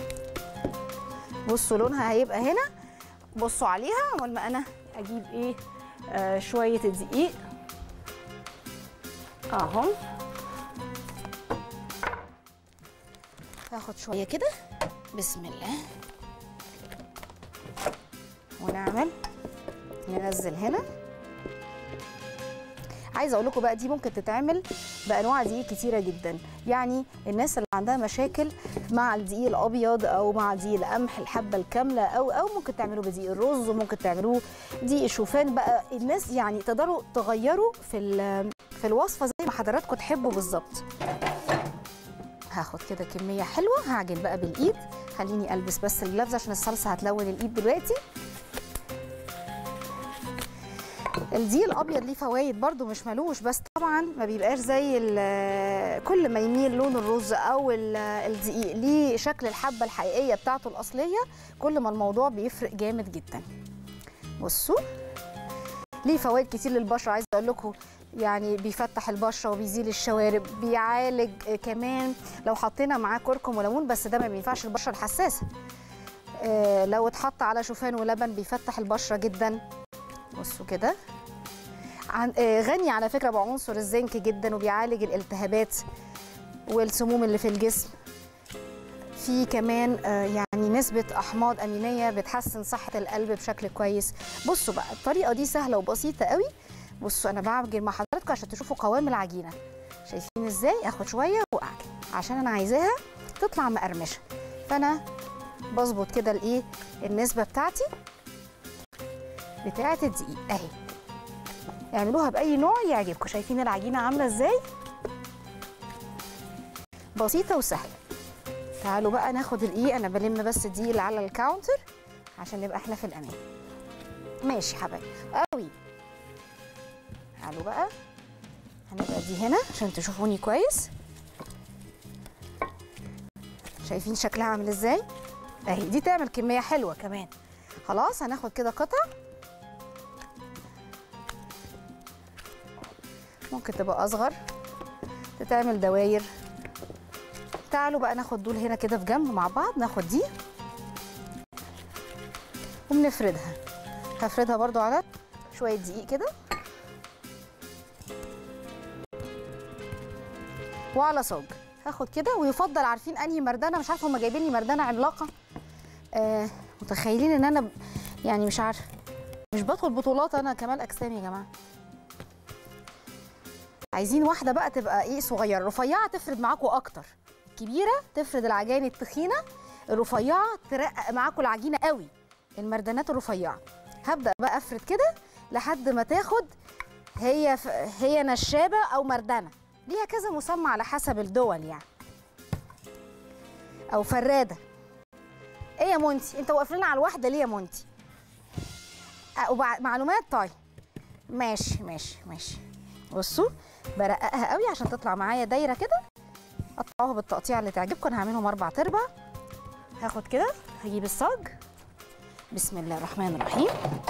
بصوا لونها هيبقى هنا، بصوا عليها اول ما انا اجيب ايه آه شويه الدقيق اهو. هاخد شويه كده. بسم الله. ونعمل ننزل هنا. عايزه اقول لكم بقى دي ممكن تتعمل بانواع دقيق كتيره جدا، يعني الناس اللي عندها مشاكل مع الدقيق الابيض او مع دقيق القمح الحبه الكامله، او او ممكن تعملوه بدقيق الرز، وممكن تعملوه دقيق شوفان. بقى الناس يعني تقدروا تغيروا في في الوصفه زي ما حضراتكم تحبوا بالظبط. هاخد كده كميه حلوه. هعجن بقى بالايد. خليني البس بس الجلافز عشان الصلصه هتلون الايد دلوقتي. الدقيق الابيض ليه فوائد برده مش ملوش، بس طبعا ما بيبقاش زي كل ما يميل لون الرز او الدقيق ليه شكل الحبه الحقيقيه بتاعته الاصليه، كل ما الموضوع بيفرق جامد جدا. بصوا ليه فوائد كتير للبشره. عايزه اقول لكم يعني بيفتح البشره وبيزيل الشوارب، بيعالج كمان لو حطينا معاه كركم وليمون، بس ده ما بينفعش البشره الحساسه. آه لو اتحط على شوفان ولبن بيفتح البشره جدا. بصوا كده. عن آه غني على فكره بعنصر الزنك جدا، وبيعالج الالتهابات والسموم اللي في الجسم. في كمان آه يعني نسبه احماض امينيه بتحسن صحه القلب بشكل كويس. بصوا بقى الطريقه دي سهله وبسيطه قوي. بصوا انا بعجن مع حضراتكم عشان تشوفوا قوام العجينه. شايفين ازاي؟ اخد شويه واعجن عشان انا عايزاها تطلع مقرمشه، فانا بظبط كده الايه النسبه بتاعتي بتاعه الدقيق اهي. اعملوها باي نوع يعجبكم. شايفين العجينه عامله ازاي؟ بسيطه وسهله. تعالوا بقى ناخد الايه، انا بلم بس الدقيق اللي على الكاونتر عشان نبقى احنا في الامان. ماشي حبايبي قوي. تعالوا بقى هنبقى دي هنا عشان تشوفوني كويس. شايفين شكلها عامل ازاي؟ اهي دي تعمل كميه حلوه كمان. خلاص هناخد كده قطع، ممكن تبقى اصغر تتعمل دواير. تعالوا بقى ناخد دول هنا كده في جنب مع بعض، ناخد دي وبنفردها. هفردها برضو على شويه دقيق كده وعلى صاج. هاخد كده، ويفضل عارفين انهي مردانه، مش عارفه هم جايبين لي مردانه عملاقه، آه متخيلين ان انا يعني مش عارفه، مش بدخل بطولات انا كمال اجسام يا جماعه. عايزين واحده بقى تبقى ايه صغيره، رفيعه تفرد معاكم اكتر، كبيره تفرد العجائن التخينه، الرفيعه ترقق معاكم العجينه قوي. المردانات الرفيعه هبدا بقى افرد كده لحد ما تاخد هي ف... هي نشابه او مردانه، ليها كذا مسمى على حسب الدول يعني، او فراده. ايه يا مونتي انت واقف لنا على الواحده ليه يا مونتي؟ معلومات. طيب ماشي ماشي ماشي. بصوا برققها قوي عشان تطلع معايا دايره كده. قطعوها بالتقطيع اللي تعجبكم، انا هعملهم اربع ارباع. هاخد كده، هجيب الصاج، بسم الله الرحمن الرحيم.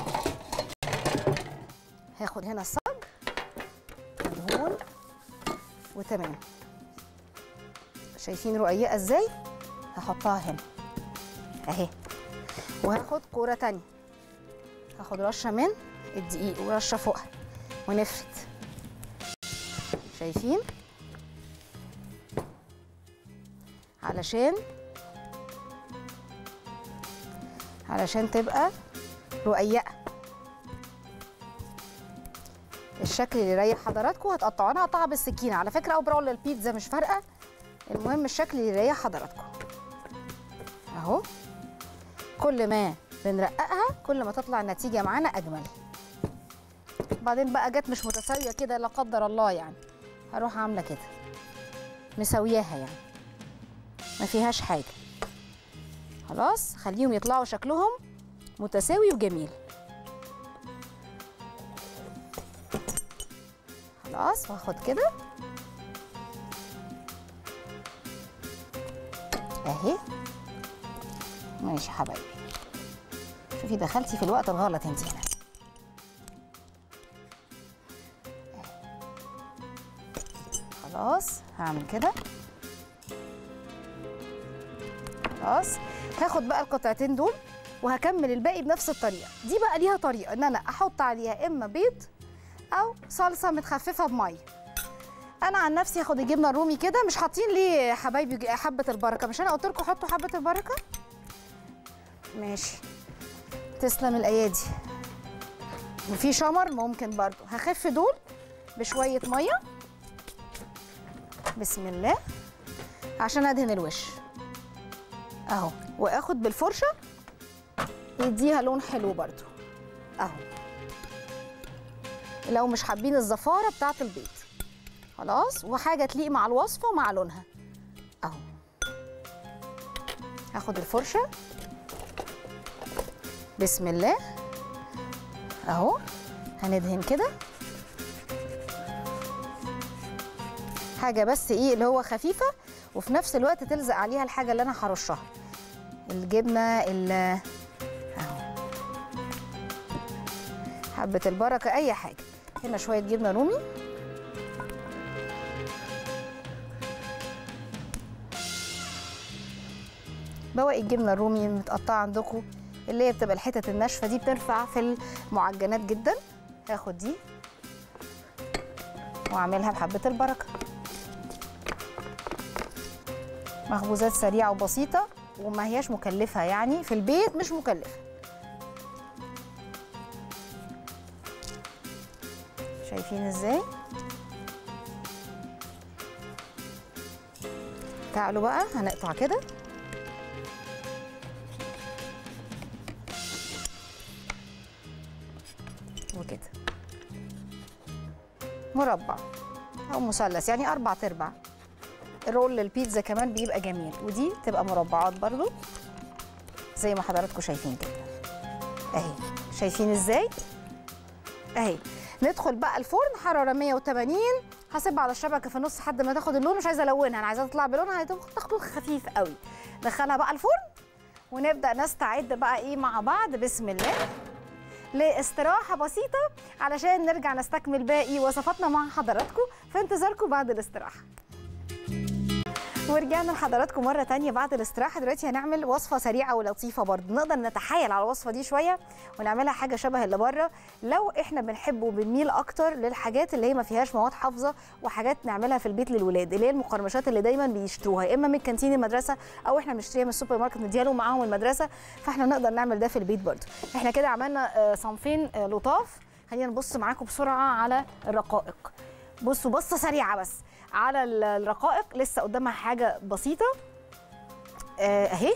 هاخد هنا الصاج دهون وتمام. شايفين رقيقه ازاي؟ هحطها هنا اهي. وهاخد كوره تانية، هاخد رشه من الدقيق ورشه فوقها ونفرد. شايفين؟ علشان علشان تبقى رقيقه الشكل اللي يريح حضراتكم. هتقطعوا، انا هقطعها بالسكينه على فكره او براول البيتزا مش فارقه، المهم الشكل اللي يريح حضراتكم اهو. كل ما بنرققها كل ما تطلع النتيجه معانا اجمل. بعدين بقى جت مش متساويه كده لا قدر الله يعني، هروح عامله كده مسوياها يعني ما فيهاش حاجه. خلاص خليهم يطلعوا شكلهم متساوي وجميل. خلاص واخد كده اهي. ماشي يا حبايبي، شوفي دخلتي في الوقت الغلط انت هنا. خلاص هعمل كده. خلاص هاخد بقى القطعتين دول وهكمل الباقي بنفس الطريقه دي. بقى ليها طريقه ان انا احط عليها اما بيض او صلصه متخففه بميه. انا عن نفسي هاخد الجبنه الرومي كده. مش حاطين ليه يا حبايبي حبه البركه؟ مش انا قلت لكم حطوا حبه البركه؟ ماشي تسلم الايادي. وفي شمر ممكن برضو. هخف دول بشويه ميه بسم الله عشان ادهن الوش اهو، واخد بالفرشه يديها لون حلو برضو اهو، لو مش حابين الزفاره بتاعه البيض. خلاص وحاجه تليق مع الوصفه ومع لونها اهو. هاخد الفرشه بسم الله اهو، هندهن كده حاجه بس ايه اللي هو خفيفه، وفي نفس الوقت تلزق عليها الحاجه اللي انا هرشها، الجبنه ال اهو، حبه البركه اي حاجه. هنا شويه جبنه رومي بواقي الجبنه الرومي متقطعه عندكم اللي هي بتبقى الحتت الناشفه دي، بتنفع في المعجنات جدا. هاخد دي واعملها بحبه البركه. مخبوزات سريعه وبسيطه وما هياش مكلفه يعني، في البيت مش مكلفه. شايفين ازاي؟ تعالوا بقى هنقطع كده وكده مربع او مثلث يعني اربع ارباع. الرول البيتزا كمان بيبقى جميل، ودي تبقى مربعات برضو زي ما حضراتكم شايفين كده اهي. شايفين ازاي اهي؟ ندخل بقى الفرن حراره مية وتمانين. هسيبها على الشبكه في النص لحد ما تاخد اللون. مش عايزه الونها، انا عايزاها تطلع بلونها، هتاخد خفيف قوي. ندخلها بقى الفرن ونبدا نستعد بقى ايه مع بعض بسم الله لاستراحه بسيطه علشان نرجع نستكمل باقي وصفاتنا مع حضراتكم. في انتظاركم بعد الاستراحه. ورجعنا لحضراتكم مره تانية بعد الاستراحه. دلوقتي هنعمل وصفه سريعه ولطيفه برضه، نقدر نتحايل على الوصفه دي شويه ونعملها حاجه شبه اللي بره، لو احنا بنحب وبنميل اكتر للحاجات اللي هي ما فيهاش مواد حافظه وحاجات نعملها في البيت للولاد، اللي هي المقرمشات اللي دايما بيشتروها اما من كانتين المدرسه او احنا بنشتريها من السوبر ماركت نديها لهم معاهم المدرسه، فاحنا نقدر نعمل ده في البيت برضه. احنا كده عملنا صنفين لطاف. خلينا نبص معاكم بسرعه على الرقائق. بصوا بصه سريعه بس على الرقائق، لسه قدامها حاجه بسيطه اهي.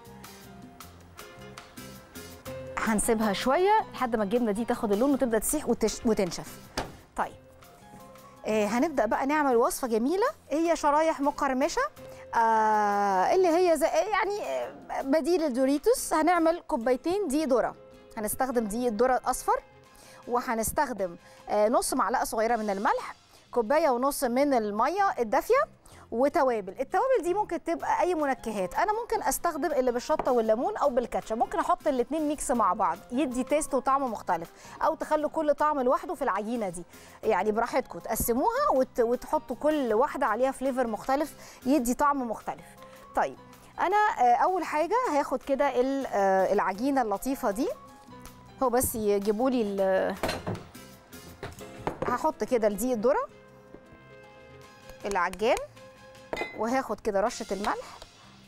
هنسيبها شويه لحد ما الجبنه دي تاخد اللون وتبدا تسيح وتنشف. طيب آه هنبدا بقى نعمل وصفه جميله، هي شرايح مقرمشه آه اللي هي زي يعني بديل الدوريتوس. هنعمل كوبايتين دقيق ذره، هنستخدم دقيق الذره الاصفر، وهنستخدم آه نص معلقه صغيره من الملح، كوبايه ونص من الميه الدافيه، وتوابل. التوابل دي ممكن تبقى اي منكهات، انا ممكن استخدم اللي بالشطه والليمون او بالكاتشب، ممكن احط الاثنين ميكس مع بعض يدي تيست وطعم مختلف، او تخلوا كل طعم لوحده في العجينه دي، يعني براحتكم تقسموها وت... وتحطوا كل واحده عليها فليفر مختلف يدي طعم مختلف. طيب انا اول حاجه هاخد كده العجينه اللطيفه دي، هو بس يجيبوا لي هحط كده الدقيق الذره العجان، وهاخد كده رشه الملح،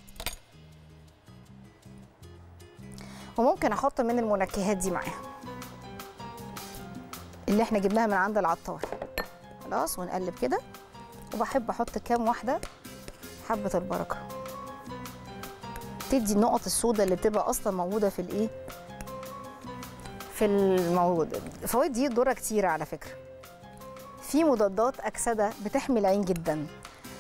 وممكن احط من المنكهات دي معاها اللي احنا جبناها من عند العطار. خلاص ونقلب كده، وبحب احط كام واحده حبه البركه تدي النقط السوداء اللي بتبقى اصلا موجوده في الايه في الموجود. فوائد دي الذره كتيره على فكره، في مضادات اكسده بتحمي العين جدا،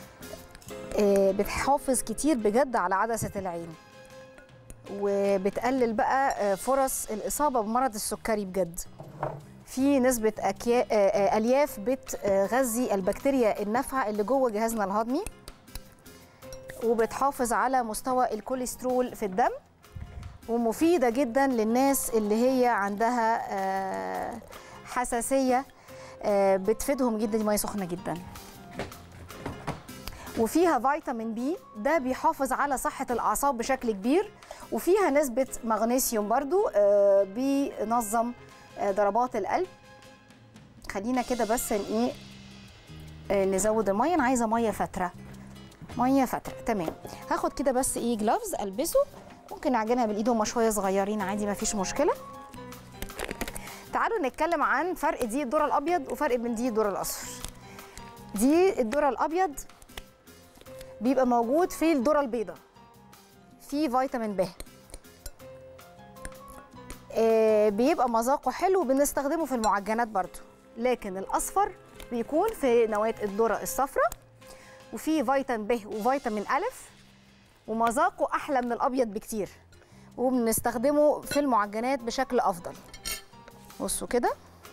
بتحافظ كتير بجد على عدسه العين، وبتقلل بقى فرص الاصابه بمرض السكري بجد. في نسبه الياف بتغذي البكتيريا النافعه اللي جوه جهازنا الهضمي، وبتحافظ على مستوى الكوليسترول في الدم، ومفيده جدا للناس اللي هي عندها حساسيه، بتفيدهم جدا. دي ميه سخنه جدا، وفيها فيتامين بي، ده بيحافظ على صحه الاعصاب بشكل كبير، وفيها نسبه مغنيسيوم برضو بينظم ضربات القلب. خلينا كده بس ايه نزود الميه، انا عايزه ميه فتره، ميه فتره. تمام، هاخد كده بس ايه جلافز البسه، ممكن اعجنها بالايد، هما شويه صغيرين عادي ما فيش مشكله. تعالوا نتكلم عن فرق دقيق الذره الابيض وفرق بين دقيق الذره الاصفر. دقيق الذره الابيض بيبقى موجود في الذره البيضاء، فيه فيتامين ب، آه بيبقى مذاقه حلو، بنستخدمه في المعجنات برضو. لكن الاصفر بيكون في نواه الذره الصفراء، وفيه فيتامين ب وفيتامين الف، ومذاقه احلى من الابيض بكتير، وبنستخدمه في المعجنات بشكل افضل. بصوا كده،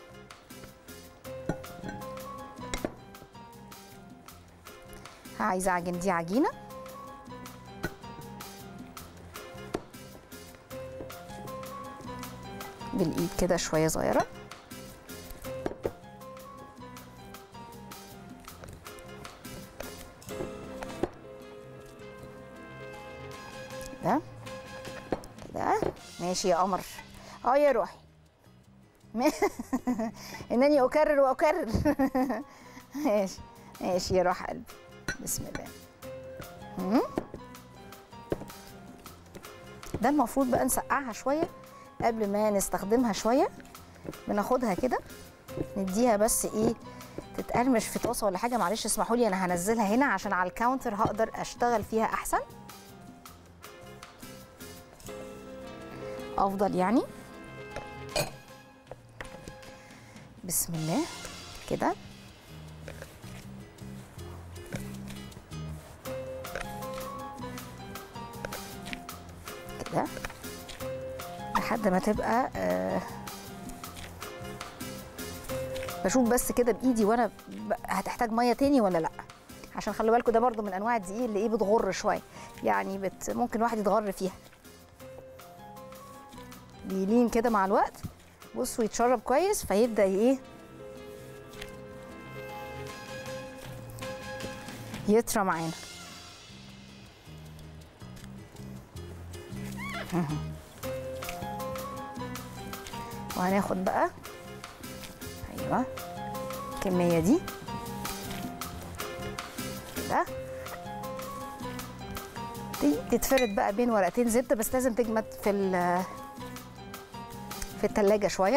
عايزه اعجن دي عجينه بالايد كده شويه صغيره، كده كده ماشي يا قمر. اه يا روحي انني اكرر واكرر. ماشي ماشي يا روح قلبي، بسم الله. مم. ده المفروض بقى نسقعها شويه قبل ما نستخدمها شويه، بناخدها كده نديها بس ايه تتقرمش في طاسه ولا حاجه. معلش اسمحوا لي انا هنزلها هنا عشان على الكاونتر هقدر اشتغل فيها احسن افضل يعني. بسم الله كده، كده لحد ما تبقى آه بشوف بس كده بايدي وانا هتحتاج ميه تاني ولا لا، عشان خلوا بالكم ده برضو من انواع الدقيق اللي ايه بتغر شويه، يعني بت ممكن واحد يتغر فيها. بيلين كده مع الوقت. بصوا يتشرب كويس فيبدا ايه يطرى معانا. وهناخد بقى ايوه الكميه دي كده، دي تتفرد بقى بين ورقتين زبده، بس لازم تجمد في في التلاجة شويه.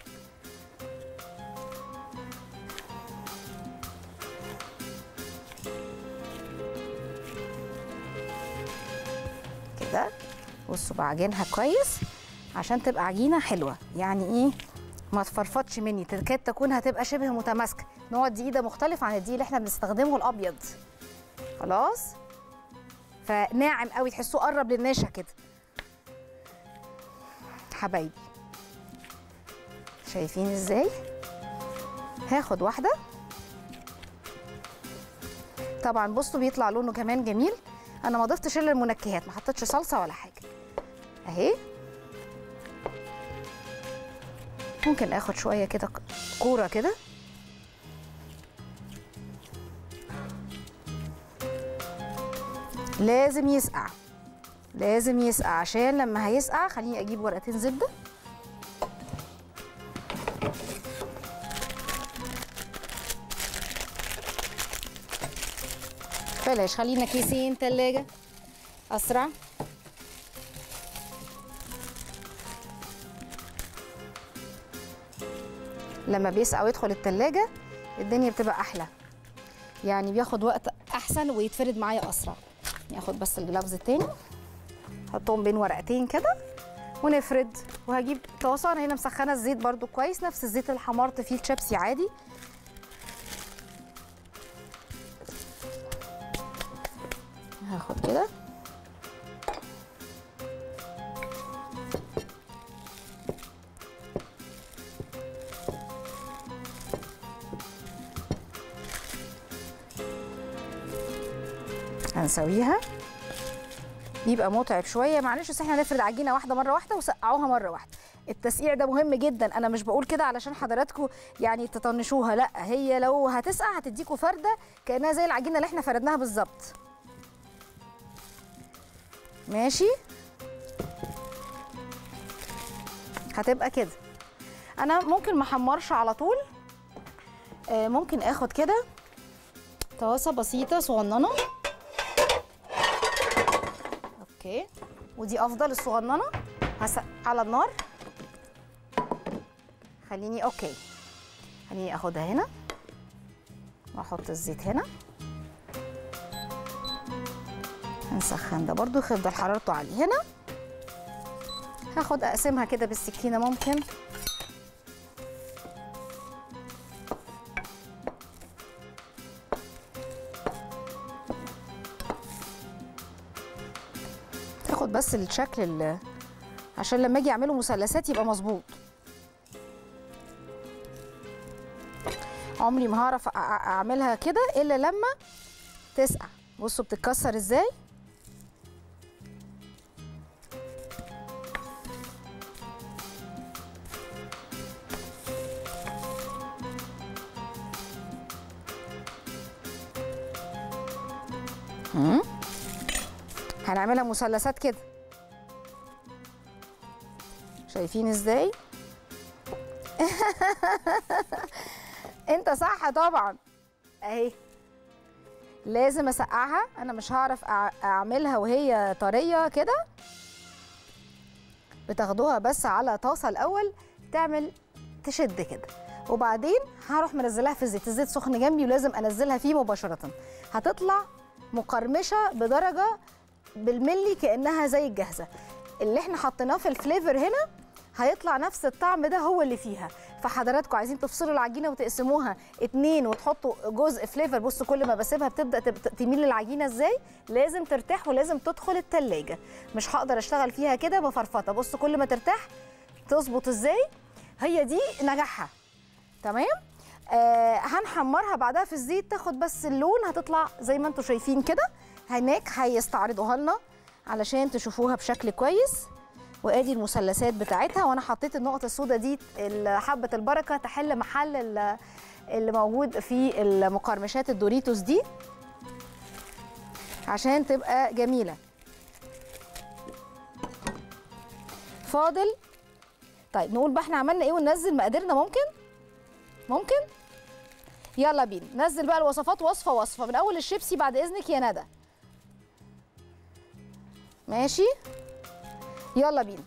كده بصوا بعجنها كويس عشان تبقى عجينه حلوه، يعني ايه ما تفرفطش مني، تكاد تكون هتبقى شبه متماسكه. نوع الدقيق ده مختلف عن الدقيق اللي احنا بنستخدمه الابيض. خلاص فناعم قوي، تحسوه قرب للنشا كده. حبايبي شايفين ازاي؟ هاخد واحده طبعا. بصوا بيطلع لونه كمان جميل. انا ما ضفتش الا المنكهات، ما حطيتش صلصه ولا حاجه اهي. ممكن اخد شويه كده كوره كده لازم يسقع، لازم يسقع عشان لما هيسقع. خليني اجيب ورقتين زبده بلاش، خلينا كيسين تلاجة اسرع. لما بيسقع ويدخل التلاجة الدنيا بتبقى احلى، يعني بياخد وقت احسن ويتفرد معايا اسرع. ناخد بس الجلافز التاني نحطهم بين ورقتين كده ونفرد. وهجيب طاسه، انا هنا مسخنه الزيت برده كويس، نفس الزيت اللي حمرت فيه الشيبسي عادي. هاخد كده هنسويها. بيبقى متعب شويه معلش، بس احنا هنفرد عجينه واحده مره واحده وسقعوها مره واحده. التسقيع ده مهم جدا، انا مش بقول كده علشان حضراتكم يعني تطنشوها، لا هي لو هتسقع هتديكوا فرده كانها زي العجينه اللي احنا فردناها بالظبط. ماشي هتبقى كده. انا ممكن ما احمرش على طول، آه ممكن اخد كده طاسه بسيطه صغننه اوكي، ودي افضل الصغننه. هسقع على النار. خليني اوكي خليني اخدها هنا واحط الزيت هنا. هنسخن ده برضو يفضل حرارته عاليه. هنا هاخد اقسمها كده بالسكينه ممكن. تاخد بس الشكل اللي عشان لما اجي اعمله مثلثات يبقى مظبوط. عمري ما هعرف اعملها كده الا لما تسقع. بصوا بتتكسر ازاي. امم هنعملها مثلثات كده، شايفين ازاي؟ انت صح طبعا اهي. لازم اسقعها، انا مش هعرف اعملها وهي طريه كده. بتاخدوها بس على طاسه الاول تعمل تشد كده، وبعدين هروح منزلها في الزيت. الزيت سخن جنبي ولازم انزلها فيه مباشره. هتطلع مقرمشه بدرجه بالملي كانها زي الجاهزه. اللي احنا حطيناه في الفليفر هنا هيطلع نفس الطعم ده هو اللي فيها. فحضراتكم عايزين تفصلوا العجينه وتقسموها اتنين وتحطوا جزء فليفر. بصوا كل ما بسيبها بتبدا تميل للعجينه ازاي. لازم ترتاح ولازم تدخل التلاجة، مش هقدر اشتغل فيها كده بفرفطه. بصوا كل ما ترتاح تظبط ازاي. هي دي نجاحها. تمام. آه هنحمرها بعدها في الزيت تاخد بس اللون، هتطلع زي ما انتم شايفين كده. هناك هيستعرضوها لنا علشان تشوفوها بشكل كويس. وادي المثلثات بتاعتها، وانا حطيت النقط السوداء دي حبه البركه تحل محل اللي موجود في المقرمشات الدوريتوس دي عشان تبقى جميله. فاضل طيب نقول بقى احنا عملنا ايه وننزل مقاديرنا. ممكن ممكن يلا بينا ننزل بقى الوصفات وصفه وصفه من اول الشيبسي بعد اذنك يا ندى. ماشي يلا بينا.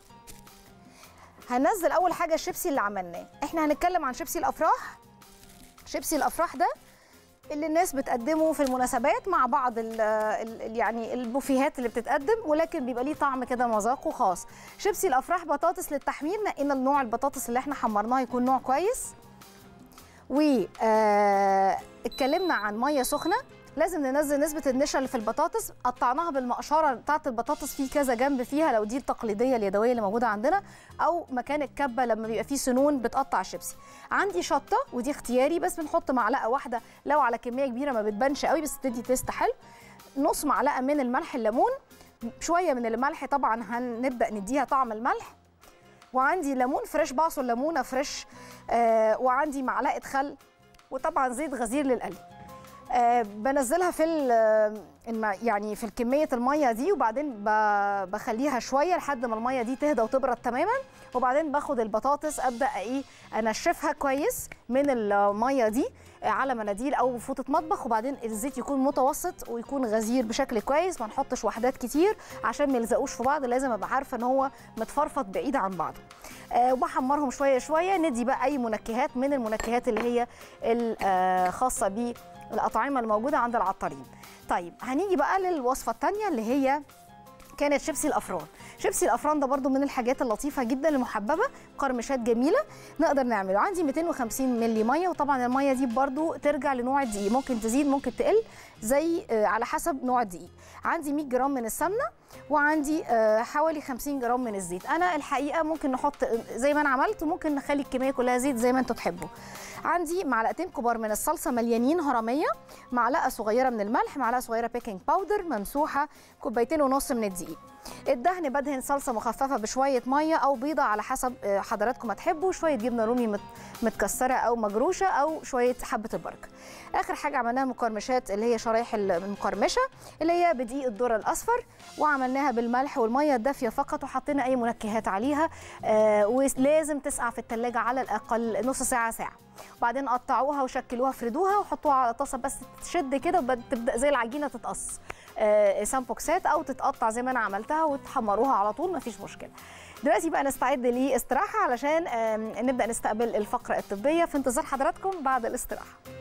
هننزل اول حاجه الشيبسي اللي عملناه. احنا هنتكلم عن شيبسي الافراح. شيبسي الافراح ده اللي الناس بتقدمه في المناسبات مع بعض ال ال يعني البوفيهات اللي بتتقدم، ولكن بيبقى ليه طعم كده مذاقه خاص. شيبسي الافراح بطاطس للتحمير، نقينا النوع البطاطس اللي احنا حمرناه يكون نوع كويس. و اتكلمنا عن ميه سخنه، لازم ننزل نسبه النشا اللي في البطاطس. قطعناها بالمقشره بتاعه البطاطس في كذا جنب فيها، لو دي التقليديه اليدويه اللي موجوده عندنا، او مكان الكبه لما بيبقى فيه سنون بتقطع الشيبسي. عندي شطه ودي اختياري، بس بنحط معلقه واحده، لو على كميه كبيره ما بتبانش قوي بس تدي تيست حلو. نص معلقه من الملح الليمون، شويه من الملح طبعا هنبدا نديها طعم الملح. وعندي ليمون فريش، بعصر ليمونه فريش. آه وعندي معلقه خل، وطبعا زيت غزير للقلي. آه بنزلها في يعني في كميه الميه دي، وبعدين بخليها شويه لحد ما الميه دي تهدى وتبرد تماما، وبعدين باخد البطاطس ابدا ايه انشفها كويس من الميه دي على مناديل او فوطه مطبخ، وبعدين الزيت يكون متوسط ويكون غزير بشكل كويس، ما نحطش وحدات كتير عشان ما يلزقوش في بعض. لازم ابقى عارفه ان هو متفرفط بعيد عن بعضه. آه وبحمرهم شويه شويه. ندي بقى اي منكهات من المنكهات اللي هي الخاصه ب الأطعمة الموجودة عند العطارين. طيب هنيجي بقى للوصفة الثانية اللي هي كانت شيبسي الأفران. شيبسي الأفران ده برضو من الحاجات اللطيفة جدا المحببة، قرمشات جميلة نقدر نعمله. عندي مئتين وخمسين مللي مية، وطبعا المية دي برضو ترجع لنوع الدقيق، ممكن تزيد ممكن تقل زي على حسب نوع الدقيق. عندي مية جرام من السمنة، وعندي حوالي خمسين جرام من الزيت. أنا الحقيقة ممكن نحط زي ما أنا عملت، وممكن نخلي الكمية كلها زيت زي ما أنتوا تحبوا. عندي معلقتين كبار من الصلصه مليانين هرميه، معلقه صغيره من الملح، معلقه صغيره بيكنج باودر ممسوحه، كوبايتين ونص من الدقيق. الدهن بدهن صلصه مخففه بشويه ميه او بيضه على حسب حضراتكم ما تحبوا، شويه جبنه رومي متكسره او مجروشه، او شويه حبه البركه. اخر حاجه عملناها مقرمشات اللي هي شرايح المقرمشه اللي هي بدقيق الذره الاصفر، وعملناها بالملح والميه الدافيه فقط، وحطينا اي منكهات عليها. آه ولازم تسقع في الثلاجه على الاقل نص ساعه ساعه، وبعدين قطعوها وشكلوها افردوها وحطوها على طاسه بس تشد كده وتبدا زي العجينه تتقص آه سامبوكسات، او تتقطع زي ما انا عملتها وتحمروها على طول مفيش مشكله. دلوقتي بقى نستعد لاستراحه علشان آه نبدا نستقبل الفقره الطبيه. في انتظار حضراتكم بعد الاستراحه.